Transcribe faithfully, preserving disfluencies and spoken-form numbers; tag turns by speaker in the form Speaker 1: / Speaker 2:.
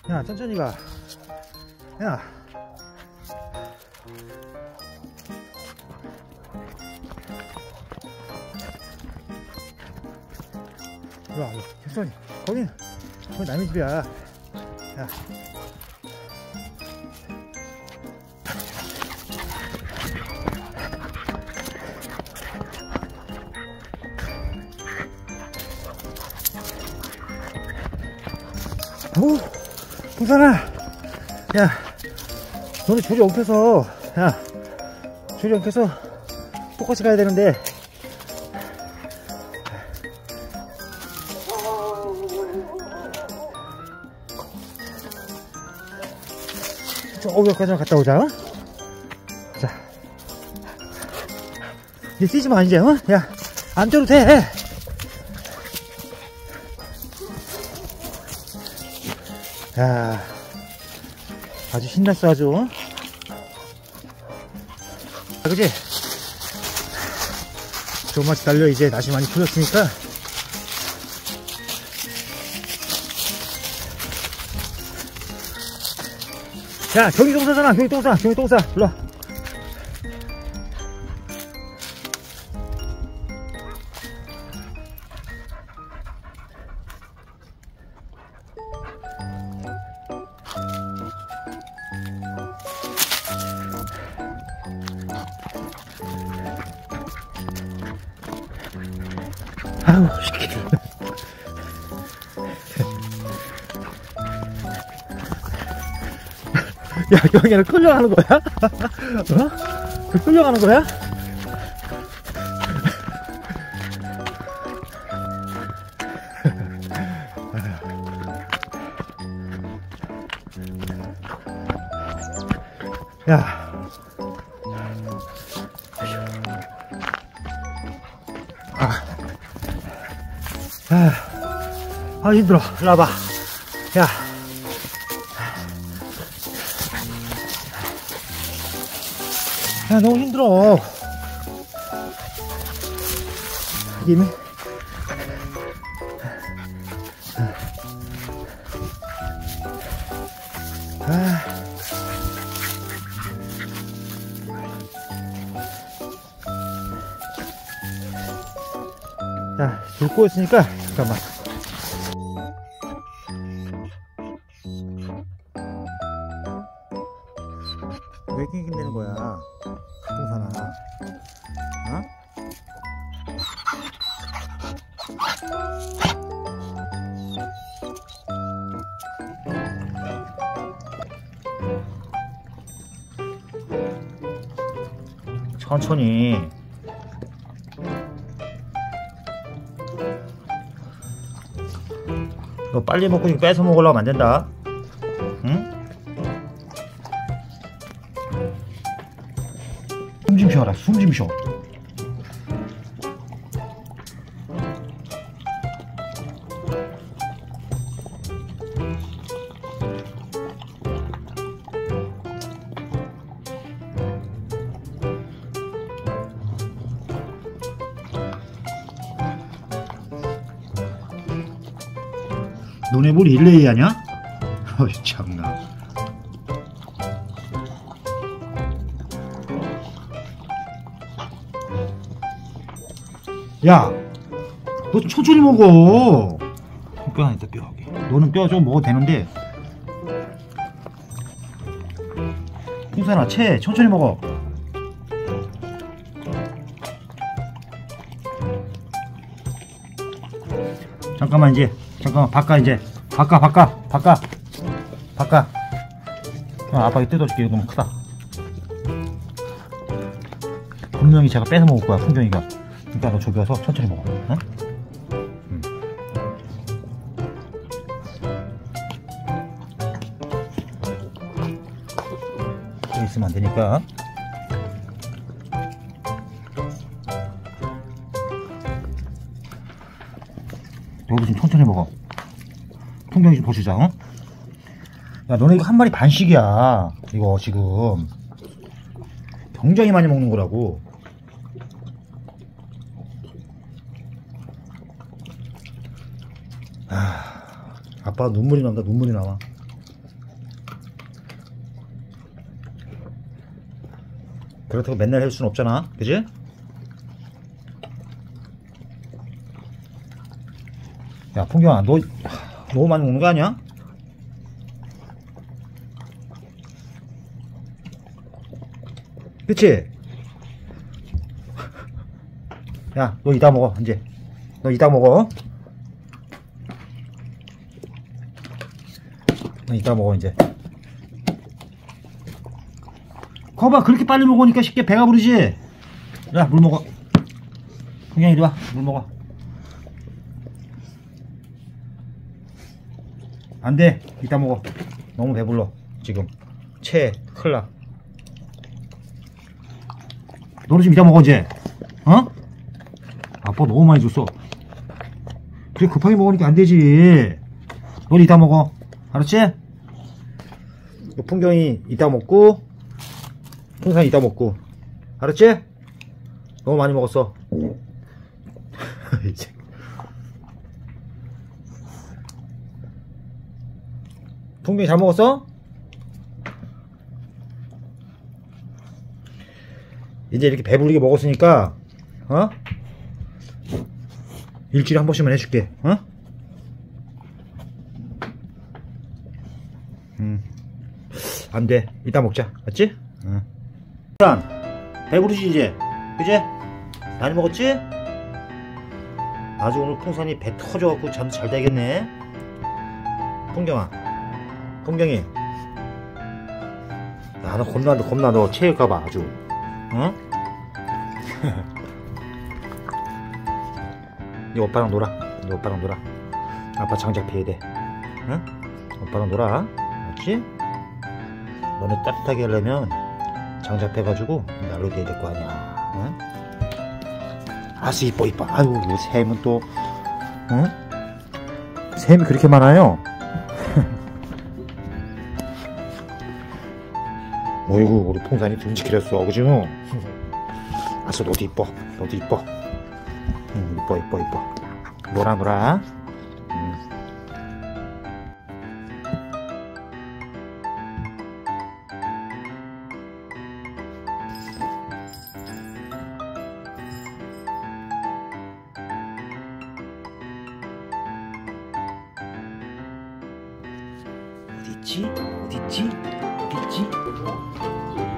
Speaker 1: 야, 천천히 가. 야. 이리 와, 천천히. 거긴, 거기 남의 집이야. 야. 오, 풍선아. 야, 너네 조리 엉켜서, 야, 조리 엉켜서 똑같이 가야 되는데. 저기까지만 갔다 오자. 어? 자, 이제 뛰지 마, 이제. 어? 야, 안 뛰어도 돼. 야, 아주 신났어, 아주. 어? 아, 그지? 조금만 기다려. 이제 날씨 많이 풀렸으니까. 야, 경이 똥 싸잖아. 경이 똥 싸. 경이 똥 싸. 일로 와. 아우, 시키들. 야, 경이는 끌려가는 거야? 어? 그 끌려가는 거야? 야. 아. 아, 아 힘들어. 일로 와봐. 야. 야, 너무 힘들어. 이미. 아. 자, 불 꼬였으니까, 잠깐만. 왜 낑낑대는 거야? 풍선아. 어? 천천히. 이거 빨리 먹고 이거 뺏어 먹으려고 안 된다. 응? 숨 좀 쉬어라. 숨 좀 쉬어. 너네 뭘 릴레이 하냐? 어이, 참나. 야, 너 천천히 먹어. 뼈 하나 있다, 뼈. 너는 뼈 좀 먹어도 되는데. 풍선아, 채, 천천히 먹어. 잠깐만, 이제. 잠깐만, 바꿔, 이제. 바꿔, 바꿔, 바꿔. 바꿔. 아, 아빠가 뜯어줄게. 이거 너무 크다. 분명히 제가 뺏어 먹을 거야, 풍경이가. 그러니까 너 저기 와서 천천히 먹어. 응? 응. 여기 있으면 안 되니까. 너도 좀 천천히 먹어. 풍경이 좀 보시자. 어? 야, 너네 이거 한 마리 반씩이야. 이거 지금 굉장히 많이 먹는 거라고. 아, 아빠 눈물이 난다. 눈물이 나와. 그렇다고 맨날 할 수는 없잖아, 그지? 야, 풍경아, 너 하, 너무 많이 먹는 거 아니야? 그치? 야, 너 이따 먹어, 이제. 너 이따 먹어. 너 이따 먹어, 이제. 거봐, 그렇게 빨리 먹으니까 쉽게 배가 부르지? 야, 물 먹어. 풍경이 이리 와, 물 먹어. 안 돼, 이따 먹어. 너무 배불러, 지금. 체해, 큰일 나. 너도 좀 이따 먹어, 이제. 어? 아빠 너무 많이 줬어. 그래, 급하게 먹으니까 안 되지. 너도 이따 먹어. 알았지? 풍경이 이따 먹고, 풍산이 이따 먹고. 알았지? 너무 많이 먹었어. 이제. 풍경이 잘 먹었어? 이제 이렇게 배부르게 먹었으니까, 어? 일주일에 한 번씩만 해줄게, 어? 음. 안 돼. 이따 먹자. 맞지? 응. 배부르지, 이제? 그제? 많이 먹었지? 아주 오늘 풍선이 배 터져갖고 잠도 잘 되겠네. 풍경아. 풍경이. 야, 너 겁나, 너 겁나, 너 체할까봐 아주. 어? 네 오빠랑 놀아. 네 오빠랑 놀아. 아빠 장작 패야 돼. 응? 오빠랑 놀아. 알았지? 너네 따뜻하게 하려면 장작 패가지고 난로 돼야 될 거 아니야. 응? 아스 이뻐 이뻐. 아유, 이 샘은 또, 응? 샘이 그렇게 많아요. 어이구, 우리 풍산이 듬직해졌어, 그지? 아싸, 너도 이뻐. 너도 이뻐. 응, 이뻐, 이뻐, 이뻐. 놀아, 놀아. 응. 어디 있지? 어디 있지? 어디 있지?